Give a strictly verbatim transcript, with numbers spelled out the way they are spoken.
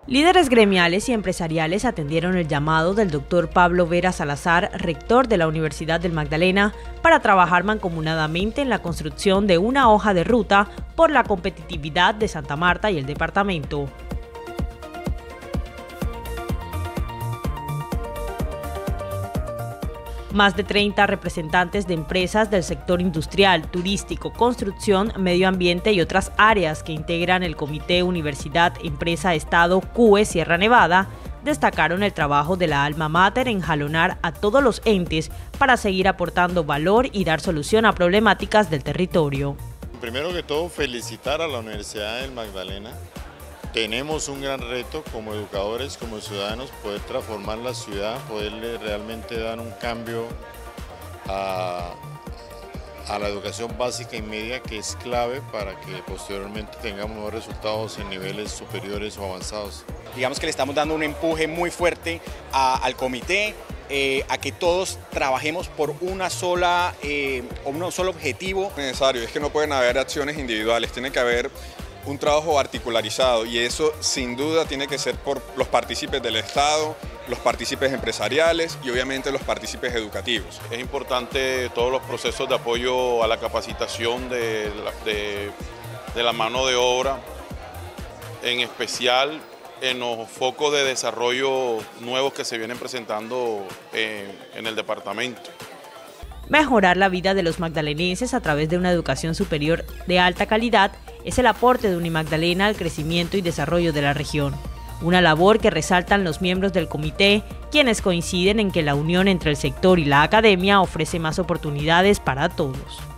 Líderes gremiales y empresariales atendieron el llamado del doctor Pablo Vera Salazar, rector de la Universidad del Magdalena, para trabajar mancomunadamente en la construcción de una hoja de ruta por la competitividad de Santa Marta y el departamento. Más de treinta representantes de empresas del sector industrial, turístico, construcción, medio ambiente y otras áreas que integran el Comité Universidad Empresa Estado C U E Sierra Nevada destacaron el trabajo de la alma mater en jalonar a todos los entes para seguir aportando valor y dar solución a problemáticas del territorio. Primero que todo, felicitar a la Universidad del Magdalena. Tenemos un gran reto como educadores, como ciudadanos, poder transformar la ciudad, poderle realmente dar un cambio a, a la educación básica y media, que es clave para que posteriormente tengamos mejores resultados en niveles superiores o avanzados. Digamos que le estamos dando un empuje muy fuerte a, al comité, eh, a que todos trabajemos por una sola, eh, un solo objetivo. Necesario, es que no pueden haber acciones individuales, tiene que haber un trabajo articularizado, y eso sin duda tiene que ser por los partícipes del Estado, los partícipes empresariales y obviamente los partícipes educativos. Es importante todos los procesos de apoyo a la capacitación de la, de, de la mano de obra, en especial en los focos de desarrollo nuevos que se vienen presentando en, en el departamento. Mejorar la vida de los magdalenenses a través de una educación superior de alta calidad es el aporte de Unimagdalena al crecimiento y desarrollo de la región. Una labor que resaltan los miembros del comité, quienes coinciden en que la unión entre el sector y la academia ofrece más oportunidades para todos.